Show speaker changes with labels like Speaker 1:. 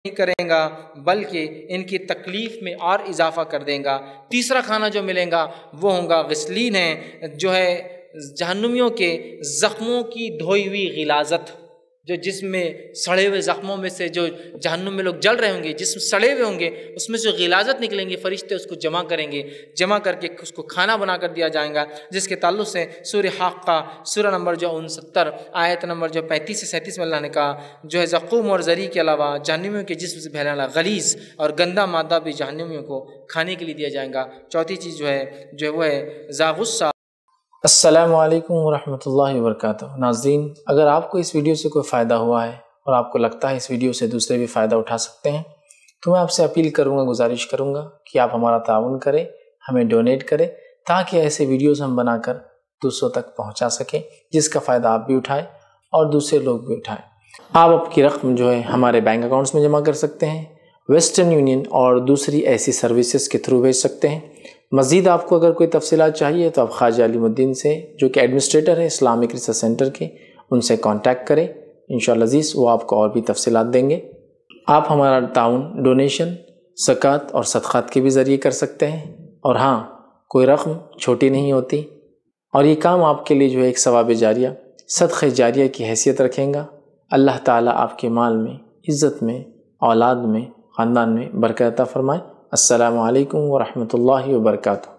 Speaker 1: نہیں کریں گا بلکہ ان کی تکلیف میں اور اضافہ کر دیں گا۔ تیسرا کھانا جو ملے گا وہ ہوگا غسلین ہے، جو ہے جہنمیوں کے زخموں کی دھوئی ہوئی غلاظت، جو جسم میں سڑے ہوئے زخموں میں سے جو جہنم میں لوگ جل رہے ہوں گے، جسم سڑے ہوئے ہوں گے، اس میں سے غلاظت نکلیں گے، فرشتے اس کو جمع کریں گے، جمع کر کے اس کو کھانا بنا کر دیا جائے گا، جس کے تعلق سے سورہ حاقہ سورہ نمبر جو 69 آیت نمبر جو 35 سے 37 میں اللہ نے کہا جو ہے زقوم اور ذری کے علاوہ جہنمیوں کے جسم سے بہنے والا غلیظ اور گندا مادہ بھی جہنمیوں کو کھانے کے لیے دیا جائے گا۔ چوتھی چیز جو ہے وہ ہے ذا-غصہ۔
Speaker 2: السلام علیکم ورحمۃ اللہ وبرکاتہ۔ ناظرین، اگر آپ کو اس ویڈیو سے کوئی فائدہ ہوا ہے اور آپ کو لگتا ہے اس ویڈیو سے دوسرے بھی فائدہ اٹھا سکتے ہیں تو میں آپ سے اپیل کروں گا، گزارش کروں گا کہ آپ ہمارا تعاون کریں، ہمیں ڈونیٹ کریں تاکہ ایسے ویڈیوز ہم بنا کر دوسروں تک پہنچا سکیں، جس کا فائدہ آپ بھی اٹھائیں اور دوسرے لوگ بھی اٹھائیں۔ آپ کی رقم جو ہے ہمارے بینک اکاؤنٹس میں جمع کر سکتے ہیں، ویسٹرن یونین اور دوسری ایسی سروسز کے تھرو بھیج سکتے ہیں۔ مزید آپ کو اگر کوئی تفصیلات چاہیے تو آپ خواجہ علیم الدین سے، جو کہ ایڈمنسٹریٹر ہے اسلامک ریسرچ سینٹر کے، ان سے کانٹیکٹ کریں، انشاءاللہ عزیز وہ آپ کو اور بھی تفصیلات دیں گے۔ آپ ہمارا تعاون ڈونیشن، زکوٰۃ اور صدقات کے بھی ذریعے کر سکتے ہیں، اور ہاں کوئی رقم چھوٹی نہیں ہوتی، اور یہ کام آپ کے لیے جو ہے ایک ثواب جاریہ، صدقہ جاریہ کی حیثیت رکھیں گا۔ اللہ تعالیٰ آپ کے مال میں، عزت میں، اولاد میں، خاندان میں برکت عطا فرمائے۔ السلام علیکم ورحمۃ اللہ وبرکاتہ۔